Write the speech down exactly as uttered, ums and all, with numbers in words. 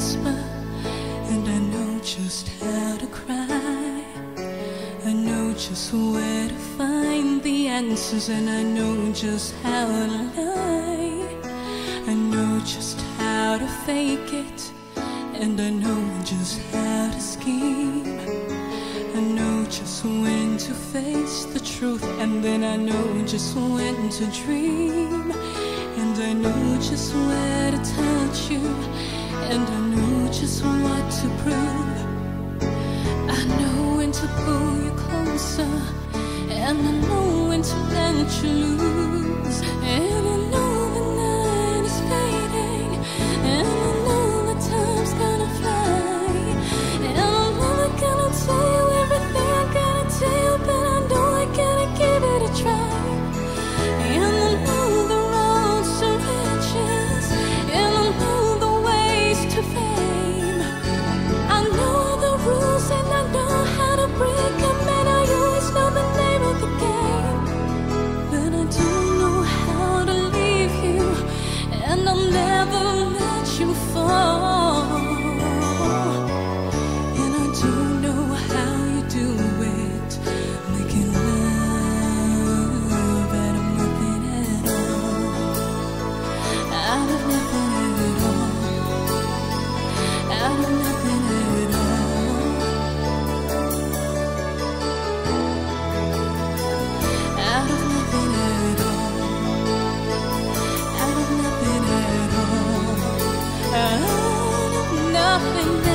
whisper, and I know just how to cry. I know just where to find the answers, and I know just how to lie. I know just how to fake it, and I know just how to scheme. I know just when to face the truth, and then I know just when to dream. And I know just where to touch you, and I know just what to prove. I know when to pull you closer, and I know when to let you lose. And I know the night is fading, and I know the time's gonna fly. And I'm never gonna tell you everything I gotta tell you, but I know I gotta give it a try. And I know the roads to riches, and I know the ways to fame. I know all the rules, and I know how to break them, and I always know the name of the game. But I don't know how to leave you, and I'll never let you fall. And I don't know how you do it, making love out of nothing at all. Out of nothing at all. Out of nothing at all. Out of nothing at all. Out of nothing at all. Out of nothing.